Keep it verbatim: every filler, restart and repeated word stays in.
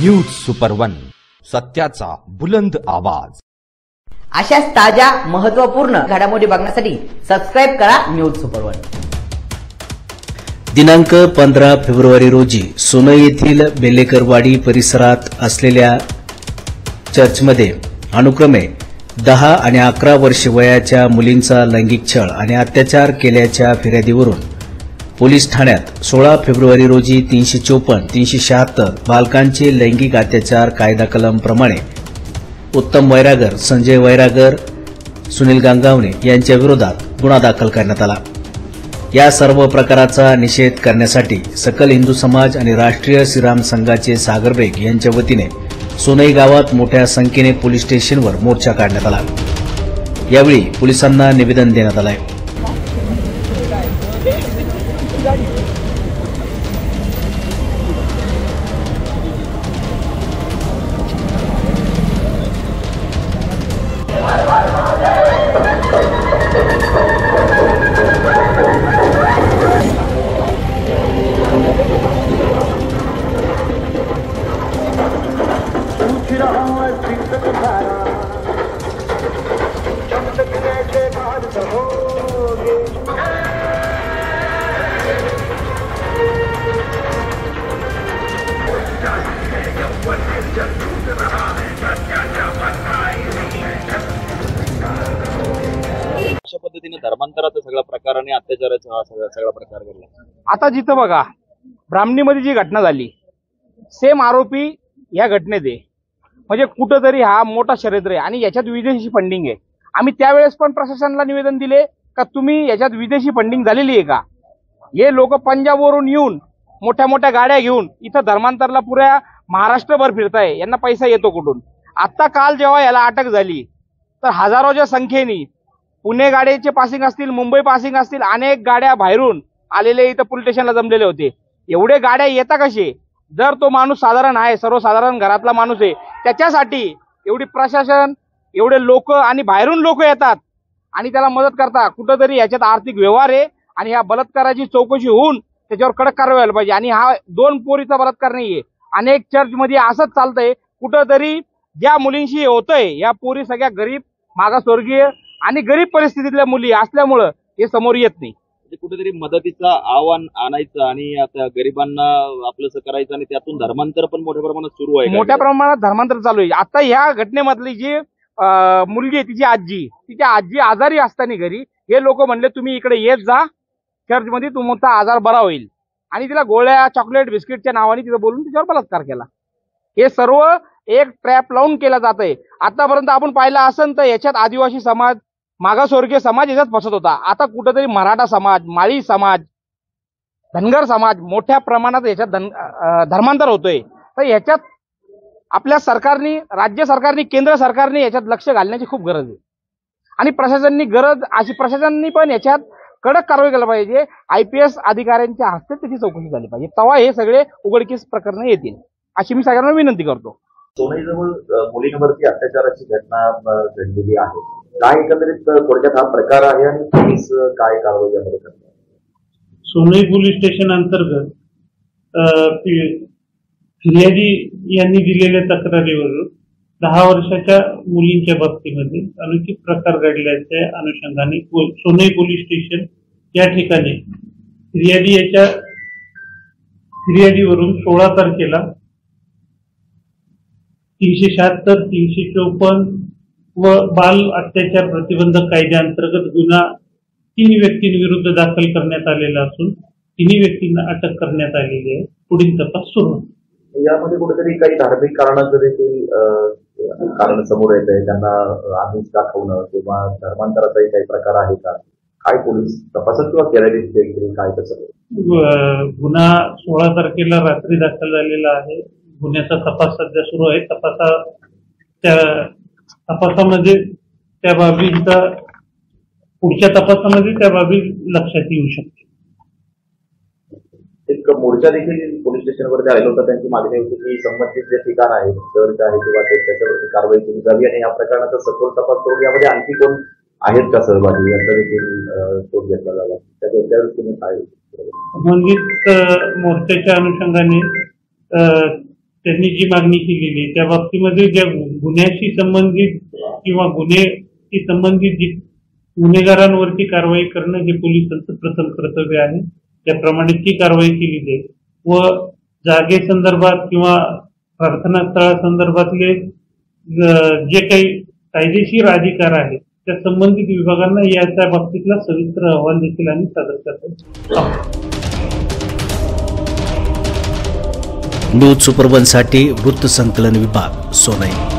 News super one, सत्याचा बुलंद आवाज। अशाच ताज्या महत्त्वपूर्ण घडामोडी बघण्यासाठी सबस्क्राइब करा न्यूज सुपर वन। दिनांक पंधरा फेब्रुवारी रोजी सोनई येथील बेलेकरवाडी परिसरात असलेल्या चर्चमध्ये अनुक्रमे दहा आणि अकरा वर्ष वयाच्या मुलींचा लैंगिक छळ आणि अत्याचार केल्याच्या फिर्यादीवरून पोलीस ठाण्यात सोळा फेब्रुवारी रोजी तीनशे चोपन्न तीनशे शहात्तर बालकांचे लैंगिक अत्याचार कायदा कलम प्रमाणे उत्तम वैरागर, संजय वैरागर, सुनील गांगावणे यांच्या विरोधात गुन्हा दाखल करण्यात आला। या सर्व प्रकाराचा निषेध करण्यासाठी सकल हिंदू समाज आणि राष्ट्रीय श्रीराम संघाचे सागरबेग यांच्या वतीने सोनई गावात मोठ्या संख्येने पोलीस स्टेशनवर मोर्चा काढण्यात आला। यावेळी पोलिसांना निवेदन देण्यात आले। अशा पद्धतीने धर्मांतराचा सगळा प्रकार आणि अत्याचाराचा हा सगळा सगळा प्रकार घडला। आता जिथं बघा ब्राह्मणीमध्ये जी घटना झाली, सेम आरोपी या घटनेत आहे। म्हणजे कुठंतरी हा मोठा षड्यंत्र आहे आणि याच्यात विदेशी फंडिंग आहे। आम्ही त्यावेळेस पण प्रशासनाला निवेदन दिले का तुम्ही याच्यात विदेशी फंडिंग झालेली आहे का? हे लोक पंजाबवरून येऊन मोठ्या मोठ्या गाड्या घेऊन इथं धर्मांतरला पुऱ्या महाराष्ट्रभर फिरताय, यांना पैसा येतो कुठून? आता काल जेव्हा याला अटक झाली तर हजारोच्या संख्येने पुणे गाड्याचे पासिंग असतील, मुंबई पासिंग असतील, अनेक गाड्या बाहेरून आलेले इथं पोलीस स्टेशनला जमलेले होते। एवढे गाड्या येता कसे? जर तो माणूस साधारण आहे, सर्वसाधारण घरातला माणूस आहे, त्याच्यासाठी एवढी प्रशासन, एवढे लोक आणि बाहेरून लोक येतात आणि त्याला मदत करतात। कुठंतरी याच्यात आर्थिक व्यवहार आहे आणि ह्या बलात्काराची चौकशी होऊन त्याच्यावर कडक कारवाई व्हायला पाहिजे। आणि हा दोन पोरीचा बलात्कार नाहीये, अनेक चर्चमध्ये असंच चालतंय। कुठंतरी ज्या मुलींशी होतंय या पोरी सगळ्या गरीब, मागासवर्गीय आणि गरीब परिस्थितीतल्या मुली असल्यामुळं हे समोर येत नाही। कुठेतरी मदतीचं आव्हान आणायचं आणि आता गरिबांना आपलंसं करायचं आणि त्यातून धर्मांतर पण मोठ्या प्रमाणात सुरू आहे। मोठ्या प्रमाणात धर्मांतर चालू आहे। आता ह्या घटनेमधली जी मुलगी आहे, तिची आजी तिच्या आजी आजारी असताना घरी हे लोक म्हणले तुम्ही इकडे येत जा, चर्चमध्ये तुमचा आजार बरा होईल, आणि तिला गोळ्या, चॉकलेट, बिस्किटच्या नावाने तिथं बोलून तिच्यावर बलात्कार केला। हे सर्व एक ट्रॅप लावून केला जात आहे। आतापर्यंत आपण पाहिलं असेल तर याच्यात आदिवासी समाज, मागासवर्गीय समाज याच्यात फसत होता। आता कुठेतरी मराठा समाज, माळी समाज, धनगर समाज मोठ्या प्रमाणात याच्यात धर्मांतर होतोय। तर याच्यात आपल्या सरकारने, राज्य सरकारने, केंद्र सरकारने याच्यात लक्ष घालण्याची खूप गरज आहे आणि प्रशासनाने गरज अशी प्रशासनाने पण याच्यात कडक कारवाई केली पाहिजे। आय पी एस अधिकाऱ्यांच्या हस्ते त्याची चौकशी झाली पाहिजे, तेव्हा हे सगळे उघडकीस प्रकरण येतील अशी मी सगळ्यांना विनंती करतो। सोनईजवळ मुलींवरती अत्याचाराची घटना घडलेली आहे, काय एकंदरीत थोडक्यात हा प्रकार आहे आणि पोलीस काय कारवाई करतात? सोनई पोलीस स्टेशन अंतर्गत फिर्यादी यांनी दिलेल्या तक्रारीवरून दहा वर्षाच्या मुलींच्या बाबतीमध्ये अनुचित प्रकार घडल्याच्या अनुषंगाने सोनई पोलीस स्टेशन या ठिकाणी फिर्यादी याच्या फिर्यादीवरून सोळा तारखेला तीनशे शहात्तर तीनशे चौपन्न व बाल अत्याचार प्रतिबंधक कायद्याअंतर्गत गुन्हा तीन व्यक्तींविरुद्ध दाखल करण्यात आलेला असून तिन्ही व्यक्तींना अटक करण्यात आलेली आहे। पुढील तपास सुरू आहे। यामध्ये कुठेतरी काही धार्मिक कारणाचं देखील कारण समोर येत आहे, त्यांना आमिष दाखवणं किंवा धर्मांतराचाही काही प्रकार आहे का? काय पोलीस तपासात किंवा केलेली देखील काय कसं? गुन्हा सोळा तारखेला रात्री दाखल झालेला आहे। गुन्ह्याचा तपास सध्या सुरू आहे। तपासा त्या तपासामध्ये त्या बाबींचा पुढच्या तपासामध्ये त्या बाबी लक्षात येऊ शकते। एक मोर्चा देखील पोलीस स्टेशनवरती आलेला होता, त्यांची मागणी होती की संबंधित जे ठिकाण आहे चर्च आहे किंवा त्याच्यावरती कारवाई केली जावी आणि या प्रकरणाचा सखोल तपास करून यामध्ये आणखी कोण आहेत का सहभागी याचा देखील शोध घेतला जावा, त्याच्यावर तुम्ही काय? संबंधित मोर्चाच्या अनुषंगाने त्यांनी जी मागणी केलेली आहे त्या बाबतीमध्ये ज्या गुन्ह्याशी संबंधित किंवा गुन्हेशी संबंधित जी गुन्हेगारांवरती कारवाई करणं हे पोलिसांचं प्रथम कर्तव्य आहे. त्याप्रमाणे ती कारवाई केलेली आहे व जागेसंदर्भात किंवा प्रार्थना स्थळासंदर्भातले जे काही कायदेशीर अधिकार आहेत त्या संबंधित विभागांना याच्या बाबतीतला सविस्तर अहवाल देखील आम्ही सादर करतो. न्यूज सुपरवनसाठी वृत्तसंकलन विभाग, सोनई.